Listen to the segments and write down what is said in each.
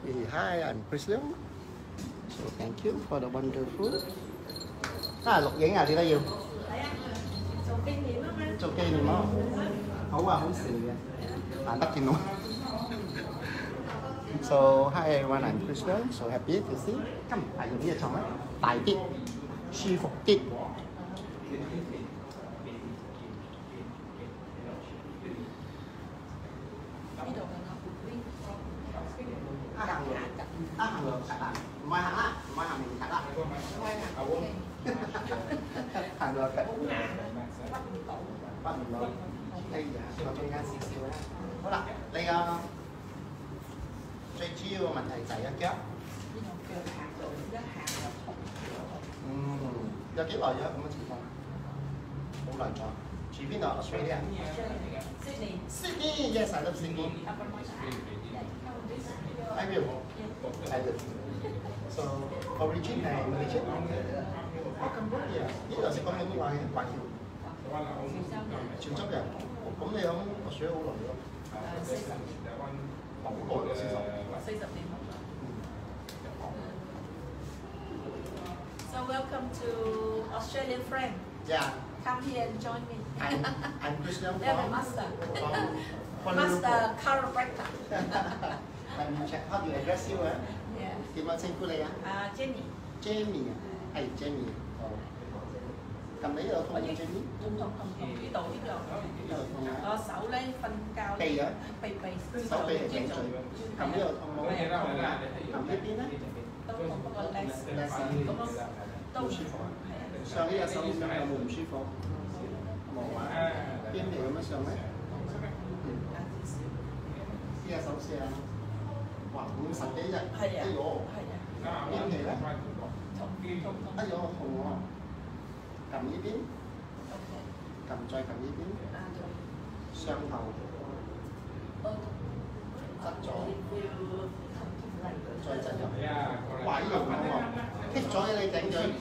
Hi, I'm Chris Leong. So thank you for the wonderful. 錄影啊，點解要？係啊，做紀念啊嘛。做紀念咯，好啊，好事嚟嘅，難得見到。So hi everyone, I'm Chris Leong. So happy to see. 今日係用呢隻床咧，大啲，舒服啲。行路行啊，唔係行啦，唔係行明行啦，行路嘅，屈唔到，哎呀，我中間少少啦。好啦，你個最主要嘅問題就係一腳。有幾耐咗咁嘅情況？好耐咗。住邊度 ？Australia。Sydney。Sydney, yes, I love Sydney. I will. I will. So origin 係 Malaysia。哦，Cambodia。呢度識講緊啲話嘅華僑。潮州人。咁你喺Australia好耐咯？40年。好耐咯，40年。 So welcome to Australian friend. Yeah. Come here and join me. I'm Chris Leong from Master. Master chiropractor. Let me check. How do you address you? Yeah. 點樣稱呼你啊？Jamie。Jamie 啊，係 Jamie。好。撳你呢度痛唔痛 Jamie？ 痛呢度。 呢度痛啊！ 我手咧瞓覺。 臂啊？ 臂。 手臂係頸椎。撳呢度痛冇？撳呢邊咧？ 都痛，不過 less 咁樣都唔舒服啊。上呢隻手有冇唔舒服？冇啊。邊嚟咁樣上咧？呢隻手試下。哇，50幾日。係啊。哎呦。係啊。邊期咧？痛。哎呦，痛喎！撳呢邊。撳再撳呢邊。上頭。側咗。再側入。哇！呢度痛喎，棘咗嘅你頂嘴。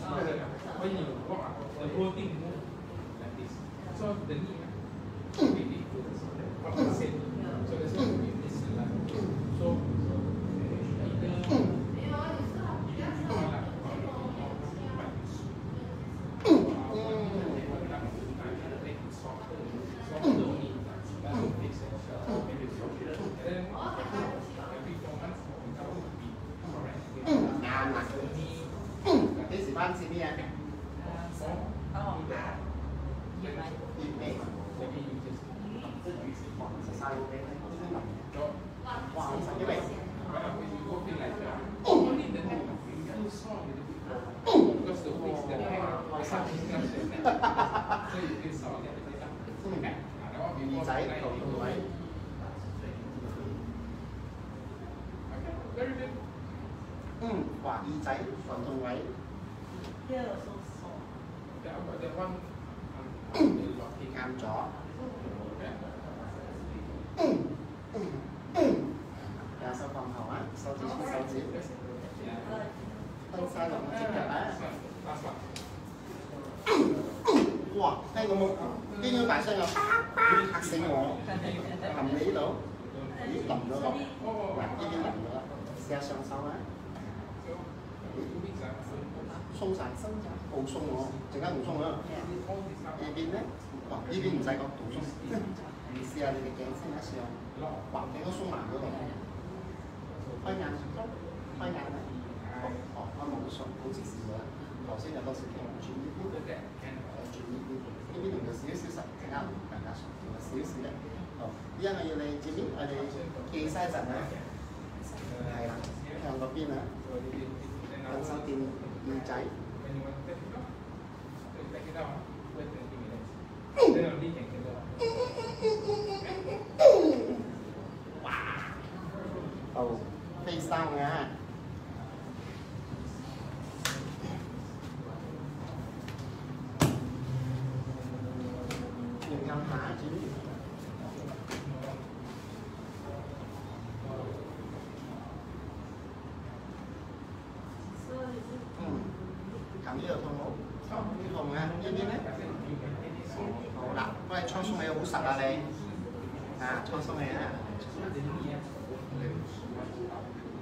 幾時翻試啲啊？月尾。哇！50幾位。耳仔頭痛位。哇！耳仔頭痛位。啱咗。右手放後啊，手指穿手指，分晒落個指甲啊！哇！聽過冇？邊個大聲啊？嚇死我！撳你呢度，咦淋咗落，嗱呢邊淋咗啦，試下上手啊！鬆晒，好鬆喎，陣間唔鬆啊！呢邊咧，哇！呢邊唔使講，好鬆。你試下你嘅頸先一試下，哇！頸都鬆埋嗰度。開眼，開眼啦！哦，我冇鬆，好似試過啦。頭先有多少傾轉呢邊，轉呢邊，呢邊同佢少少實，陣間更加熟，同埋少少咧。哦，依家我要你轉邊，我哋記晒陣啊。係啦，向嗰邊啊，右手掂耳仔。哇！好。飛生啊！nhìn ngắm hả chị? Cảm thấy được không? Không ha, yên yên đấy. Hổ đặt, quay cho xuống này hổ sạch ra đây. À, cho xuống này á.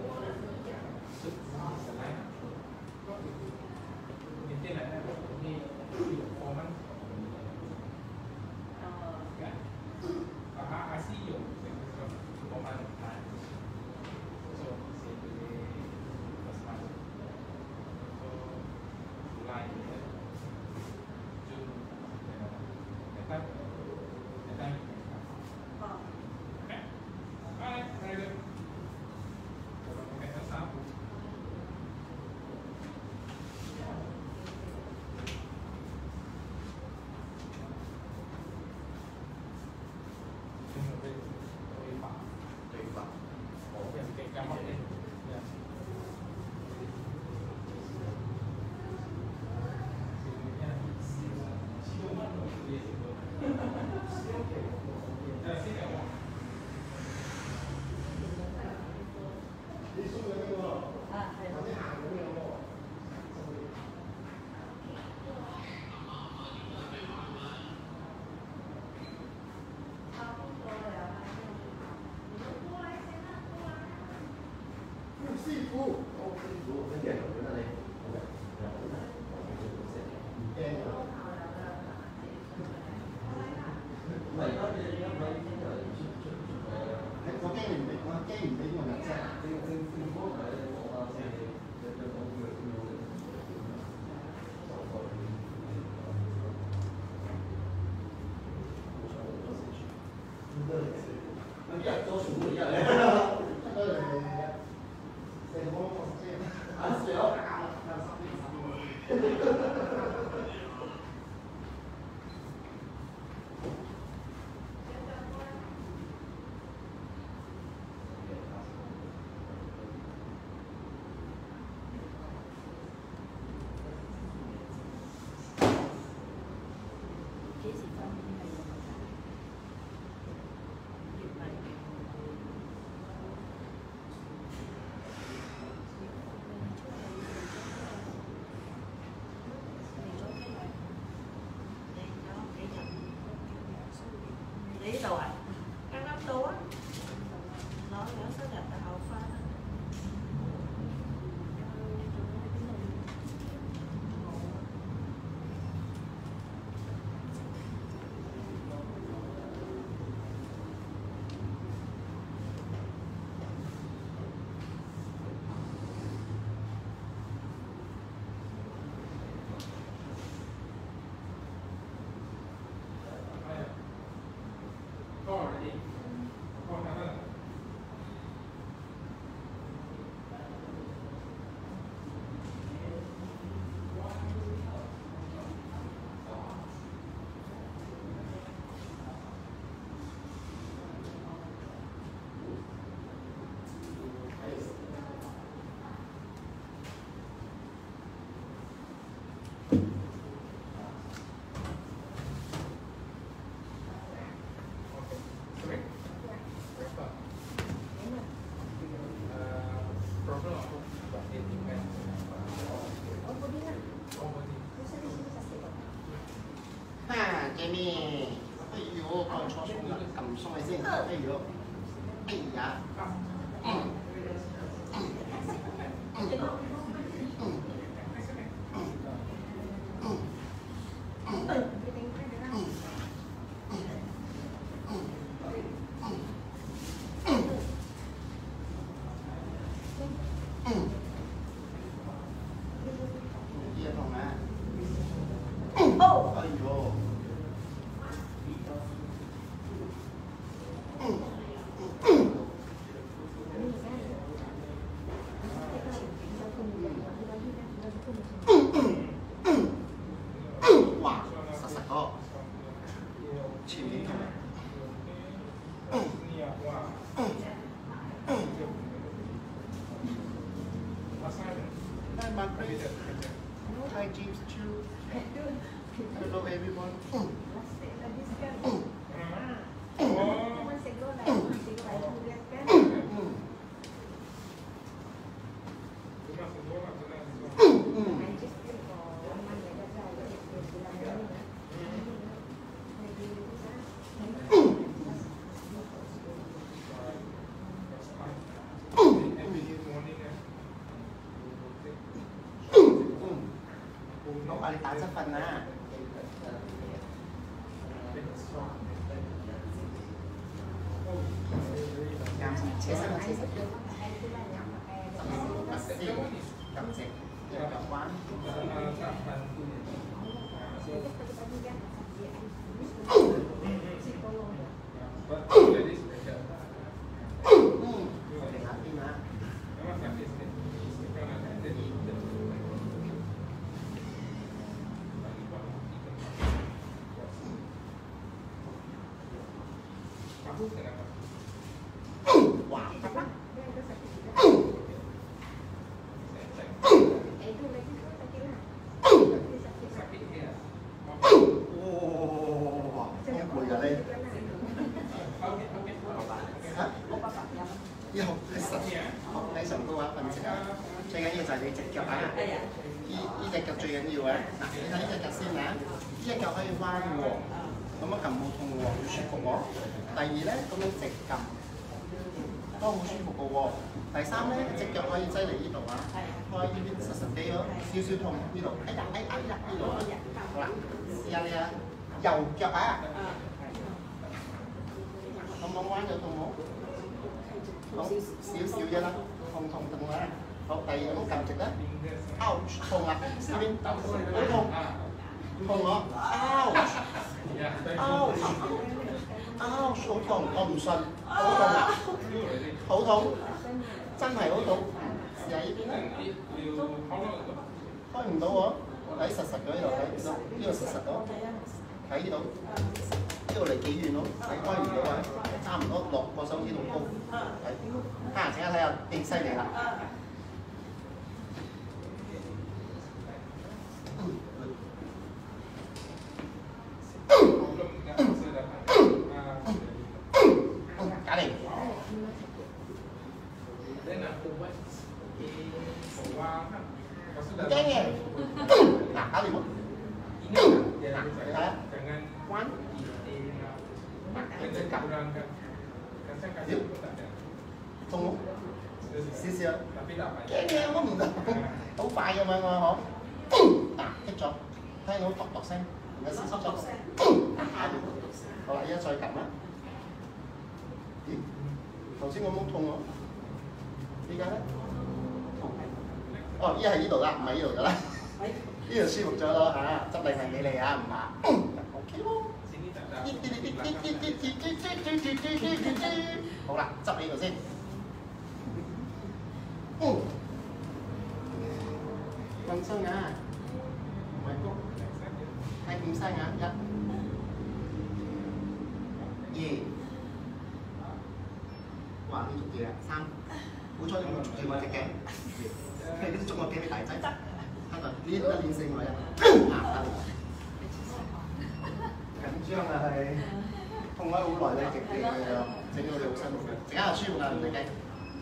Jamie，哎呦，講錯數啦，撳鬆你先，哎呦，哎呀，Hi James too. Hello everyone. 我哋打7分啦。啱先，車身啊，車身。撳直，腳彎。哇！要學喺上高啊，瞓直啊！最緊要就係你隻腳啊！呢隻腳最緊要啊！嗱，你睇呢隻腳先啊！呢隻腳可以彎喎，咁樣撳冇痛喎，好舒服喎。第二咧，咁樣直撳都好舒服嘅喎。第三咧，隻腳可以擠嚟呢度啊，開呢邊實實地咯，少少痛呢度，哎呀呢度啊！好啦，試下你啊，右腳啊！咁樣彎就痛冇？好少少啫啦，痛啦。好，第二咁撳直咧 ，ouch 痛啊！呢邊好痛，痛我 ouch 好痛，我唔信，好痛啊，好痛，真係好痛。試下呢邊啦，開唔到喎，睇實實嗰呢度，睇呢度實實到，睇呢度。呢度離幾遠咯？你開唔到啊？差唔多落個手指度高。係，請睇下幾犀利啦！搞掂。唔驚嘅。嗱，搞掂喎。嗱，你睇下，彎。痛冇？少少。驚嘅我唔得，好快咁樣喎嗬。嗱，擊咗，聽到篤篤聲，而家先收咗。好啦，依家再撳啦。咦？頭先我冇痛喎，依家咧？哦，依家係呢度啦，唔係呢度㗎啦。呢度舒服咗咯嚇，執禮物俾你啊，唔怕。OK 喎。好啦，執呢度先。放鬆啊，唔係谷，睇點聲啊，1、2，哇！呢捉嘢啊，3，好彩你冇捉住我隻頸，你都捉我幾尾大仔，係咪？呢個練成我啊，緊張啊係，痛咗好耐咧，整到你好辛苦，陣間又舒服啦，唔使驚。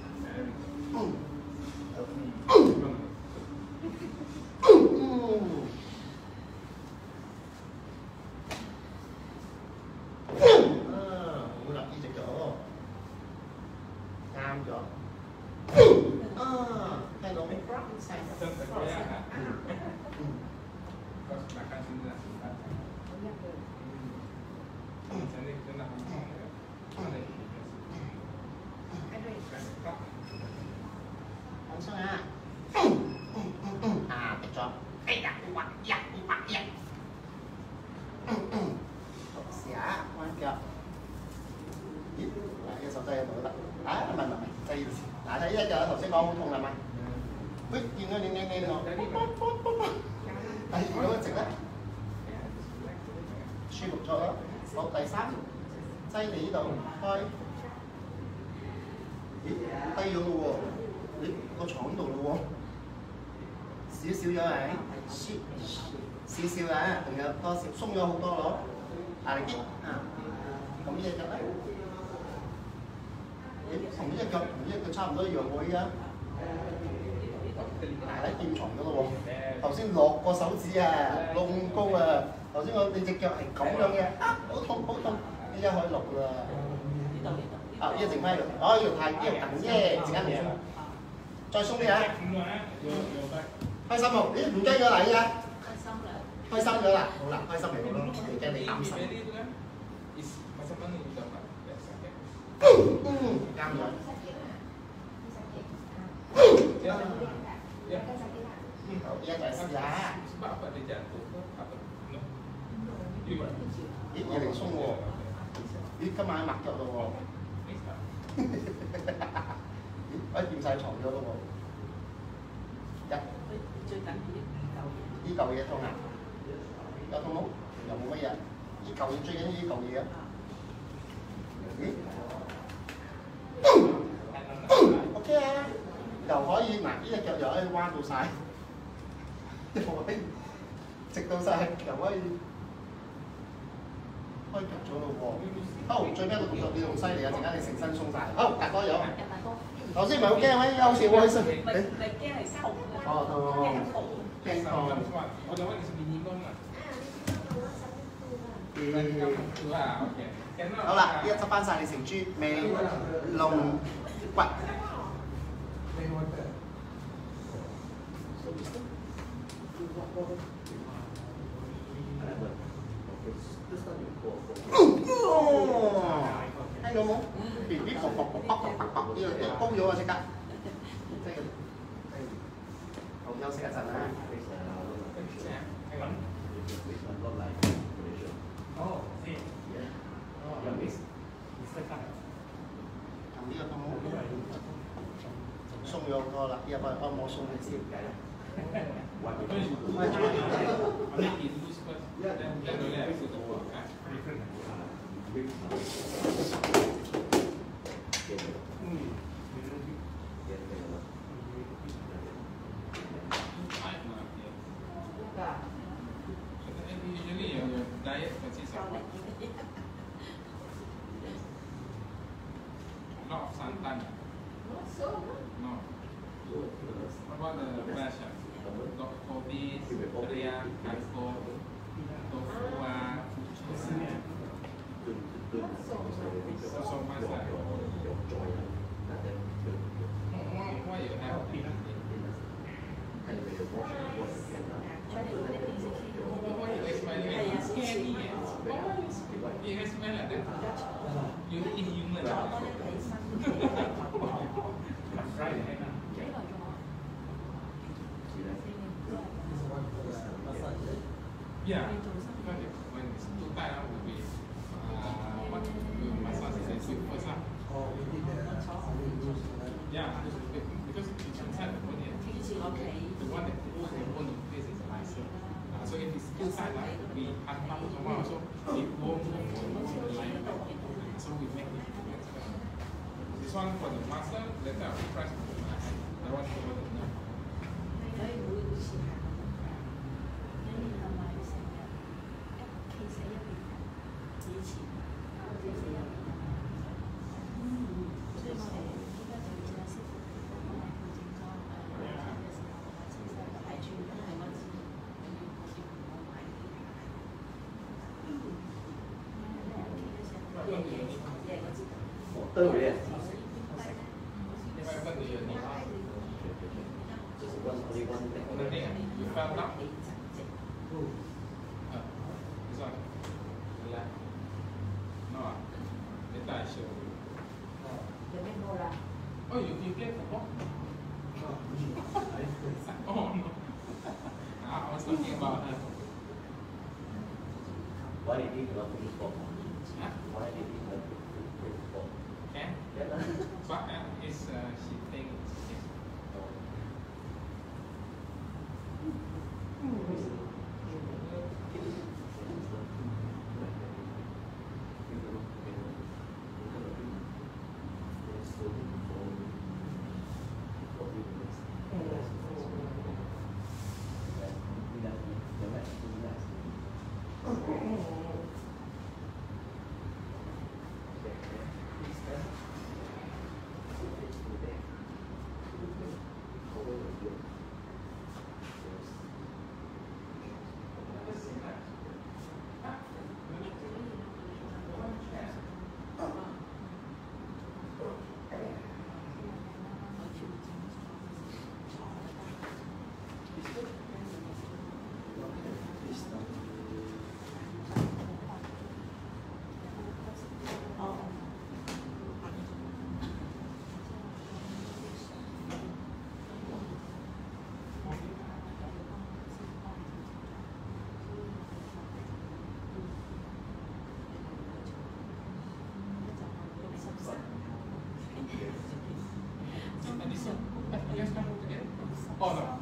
好啦，呢隻腳啱咗。聽到咩？放鬆啊！跌咗。哎呀，滑呀！試下彎腳。咦？嗱，呢個手擠喺度都得。唔係，擠呢度先。嗱，睇呢隻腳，頭先講好痛係咪？喂，見到你我。係，如果直咧，舒服咗咯。好，第3，擠你呢度開。咦？低咗咯喎！你個床度咯喎。少少咗係，少少啊，仲有多少鬆咗好多咯，大力啲啊！咁呢隻腳咧，同呢隻腳差唔多一樣喎，依家，大力掂床咗咯喎，頭先落個手指啊，落咁高啊，頭先你隻腳係咁樣嘅，好痛，依家可以落㗎啦。呢個剩翻呢度，呢度太緊啫，陣間唔鬆，再鬆啲啊！開心冇？咦，唔驚咗嚟啊！開心啦〜 開心咗啦，好啦，開心嚟咯，我哋驚你擔心。啱咗。好，依家就係試下。咦，嘢嚟鬆喎！咦，今晚抹腳咯喎！咦，掂晒床咗咯喎！ 最緊要呢嚿嘢痛啊？有痛冇？又冇乜嘢？呢嚿嘢最緊要呢嚿嘢啊！咦？OK 啊，又可以嗱，呢隻腳又可以彎到晒，又可以直到晒，又可以開腳咗咯喎！好，最尾一個動作你仲犀利啊！陣間你成身鬆晒，好，大哥有。頭先唔係好驚咩？有時會開心。 咪驚係收嘅。 哦，痛。驚痛。好啦，呢一執翻晒你成豬尾龍骨。聽到冇？BB啵啵啵啵啵啵，呢個高咗啊！即刻，即係好休息一陣啦。撳呢個痛冇？鬆咗好多啦，要不按摩鬆啲先。 Yeah, when it's too tight, will be what will massage is first up. Yeah, because it's inside the body. The one that goes in the bone face is nicer. So if it's inside, we have also it won't go to the line. So we make it. This one for the muscle, later I will press with my hand. I want to hold it now. Oh, you get the book? Oh, no. I was thinking about her. Why did you not use book? Huh? Why did you not use book? Okay. But it's she thinks it's 哦，no。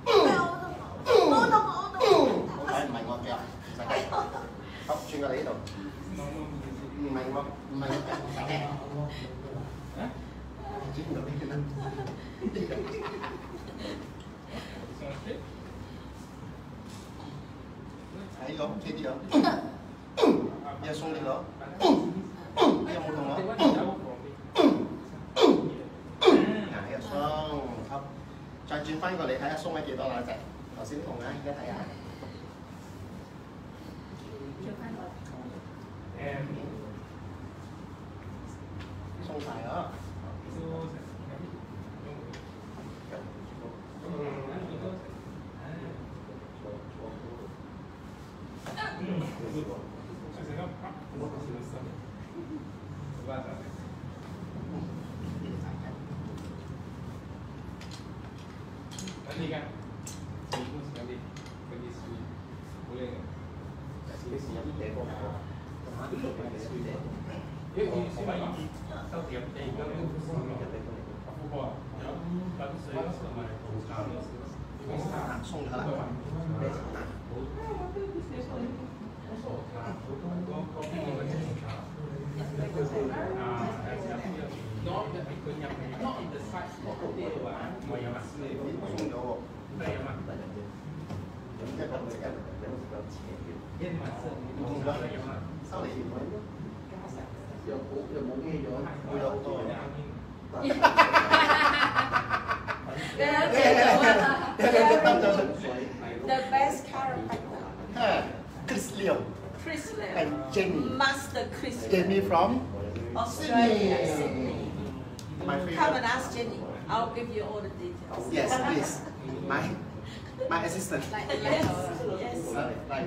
轉過嚟呢度。 啲咯，OK 啲咯，又鬆啲咯，又冇痛咯，嗱又鬆，好，再轉翻過嚟睇下鬆咗幾多啦隻，頭先痛啊，而家睇下。鬆晒啊！ Nanti kan, ibu sekali pergi sui, boleh nggak? Kasih siap tengok. Ini siapa? Tahu tiap tengok. Aku bawa. Bagus saya selama itu. 鬆咗啦。 Not in the size of the deal. Mau yang mana? 鬆咗喎。 Ada yang mana? Yang mana? 唔同咗，收嚟條腿。又冇咩咗，攰咗好多。 The best chiropractor. Chris Leong Chris Leong. and Jamie. Master Chris Leong. Jamie from Australia, Sydney. Sydney. My Come and favorite. ask Jenny. I'll give you all the details. Yes, please. My assistant. Yes, yes. Like,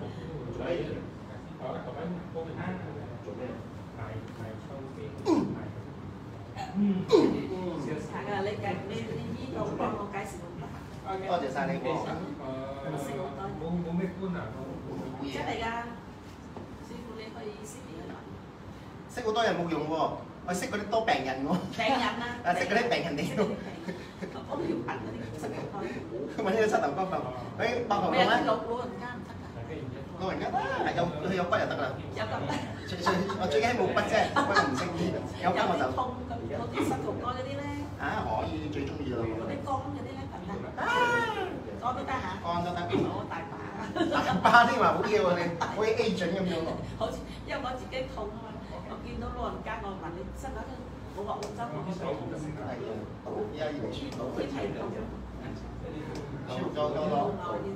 Thằng lấy cái đi với đồ con một cái gì cũng được. 多謝晒你喎。 冇咩官啊？ 真係㗎，師傅你可以識別佢來。 識好多人冇用喎，我識嗰啲多病人喎。 病人啊！ 識嗰啲病人嚟喎。 我都要問嗰啲膝頭哥。 揾呢個膝頭哥瞓，誒膊頭痛咧？老人家得，有佢有骨就得啦。 有骨。 我最驚冇骨啫，骨我唔識醫，有骨我就。 痛咁嗰啲膝頭哥嗰啲咧。 啊，可以最中意咯。 嗰啲肝嗰啲咧得唔得？肝都得嚇。 肝都得。 我大把。 大把添話好嘢喎你，好似 agent 咁樣喎。 好似因為我自己痛啊嘛，我見到老人家我問你膝頭我話澳洲我都痛。 係啊，而家要舒到佢睇到。舒咗多咯。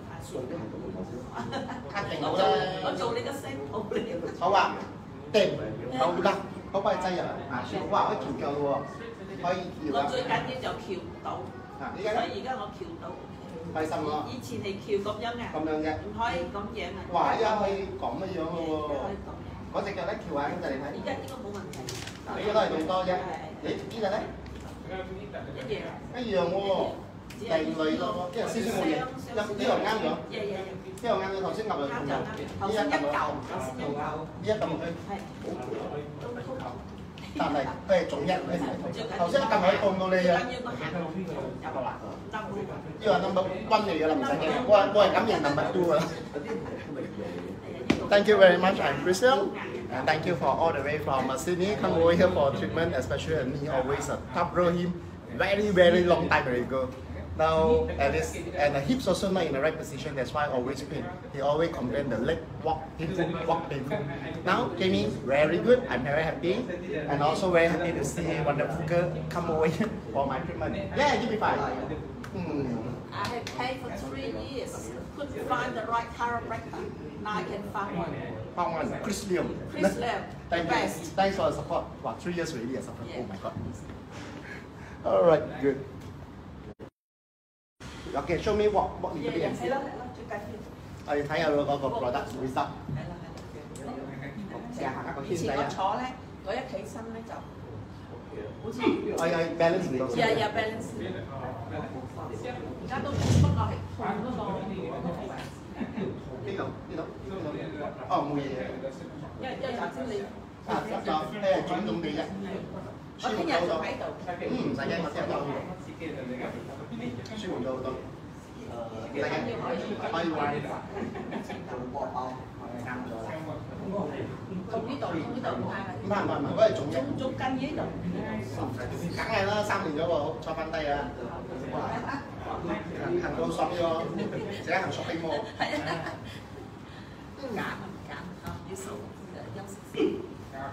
卡定好啦。 我做你個聲好你。 好啊，定好得，好幫你擠入牙刷，哇可以調教嘅喎，可以調啊。 我最緊要就翹唔到， 啊， 所以而家我翹到。 開心咯。 以前係翹咁樣嘅。咁樣嘅。 唔可以咁樣啊。 哇！而家可以咁嘅樣嘅喎。 可以咁樣。 嗰隻腳咧翹下咁就你睇。 而家應該冇問題。 呢個都係咁多啫。你呢個咧？一樣喎。另類咯，因為少少冇嘢，呢個啱咗，呢個啱咗，頭先撳落去，呢一撳落去，呢一撳落去，但係佢係總一，佢唔係痛。頭先一撳落去痛到你啊！呢個 number one 嚟㗎啦，唔使驚，我係咁認 number two 啊。Thank you very much, I'm Christian, and thank you for all the way from Sydney. Come over here for treatment, especially a knee always trouble him very long time ago. Now, at least, and the hips also not in the right position, that's why always pain. He always complain the leg walk painful. Now, Jamie, very good, I'm very happy, and also very happy to see wonderful girl come over here for my treatment. Yeah, give me 5. I have paid for 3 years, couldn't find the right chiropractor. Now I can find one. Found one, Chris Leong. Chris Leong, Thank you. best. Thanks for the support. Wow, 3 years already I support. Yeah. Oh my god. Alright, good. Okay, show me what you can see. 係咯，最緊要。 我哋睇下嗰個 product result。試下行一個圈以前仔啊！ 我坐咧，我一起身咧就好似我有 balance 唔到先。 有 balance。而家都不過係痛嗰個。 呢度？哦，冇嘢。 因為頭先你腫腫地啫。 我聽日就喺度。 唔使驚，我聽日都好。舒緩咗好多。唔使驚，可以玩。啱咗啦。 痛呢度，唔係。 唔係，嗰係腫啫。 仲近呢度。 梗係啦，3年咗喎，坐翻低啊！行到爽咗，成日行 shopping mall。 要數休息先。 OK。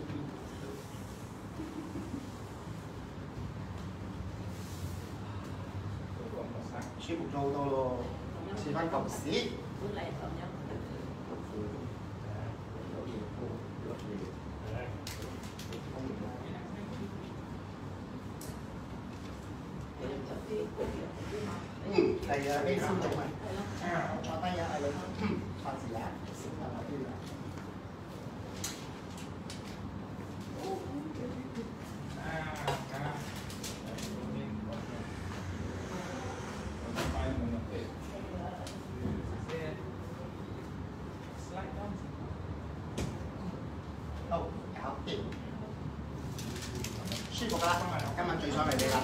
舒服咗好多咯，試翻舊時。 本嚟咁樣。係啊，呢三種啊。坐低啊，係咯。坐住啊，先啊，我啲啊。好，搞掂。舒服㗎啦，今晚最想嚟你啦。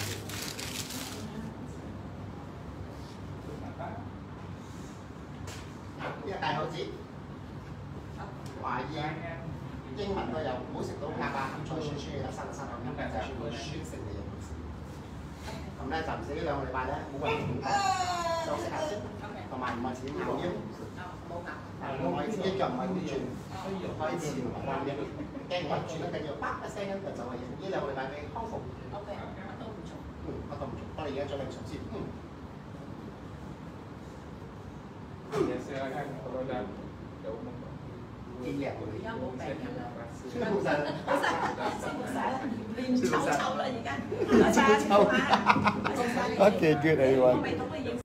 呢個大口子，華裔英文都有，唔好食到鴨啊，鹹菜酸酸嘅，生咁樣就係會酸性嘅嘢。咁咧暫時呢2個禮拜咧，冇運動，休息下先，同埋唔係自己咬腰，冇可以自己腳唔係會轉，可以前同埋後腰，驚我轉得緊要，啪一聲咁就走嘅嘢。呢2個禮拜俾康復。 OK，乜都唔做。 乜都唔做，我哋而家做零熟先。 Biasa kan kalau dah jauh mumpah. 見嘅會。 而家冇病人啦。 冇晒啦。 冇晒啦，亂臭臭啦而家。 臭臭。Okay, good everyone.